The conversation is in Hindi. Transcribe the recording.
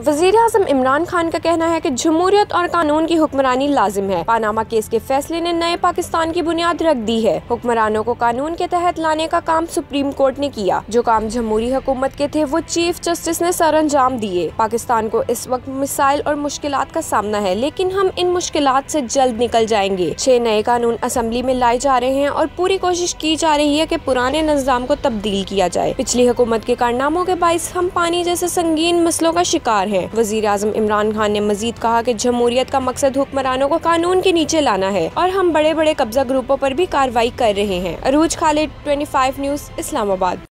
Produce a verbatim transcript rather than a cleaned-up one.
वज़ीर आज़म इमरान खान का कहना है कि जमहूरियत और कानून की हुक्मरानी लाजिम है। पानामा केस के फैसले ने नए पाकिस्तान की बुनियाद रख दी है। हुक्मरानों को कानून के तहत लाने का काम सुप्रीम कोर्ट ने किया। जो काम जमहूरी हुकूमत के थे वो चीफ जस्टिस ने सर अंजाम दिए। पाकिस्तान को इस वक्त मिसाइल और मुश्किलात का सामना है, लेकिन हम इन मुश्किलात से जल्द निकल जाएंगे। छह नए कानून असेंबली में लाए जा रहे हैं और पूरी कोशिश की जा रही है कि पुराने निज़ाम को तब्दील किया जाए। पिछली हुकूमत के कारनामों के बाइस हम पानी जैसे संगीन मसलों का शिकार हैं। वज़ीर आज़म इमरान खान ने मजीद कहा कि जमहूरियत का मकसद हुक्मरानों को कानून के नीचे लाना है और हम बड़े बड़े कब्जा ग्रुपों पर भी कार्रवाई कर रहे हैं। अरूज खालिद, पच्चीस न्यूज़, इस्लामाबाद।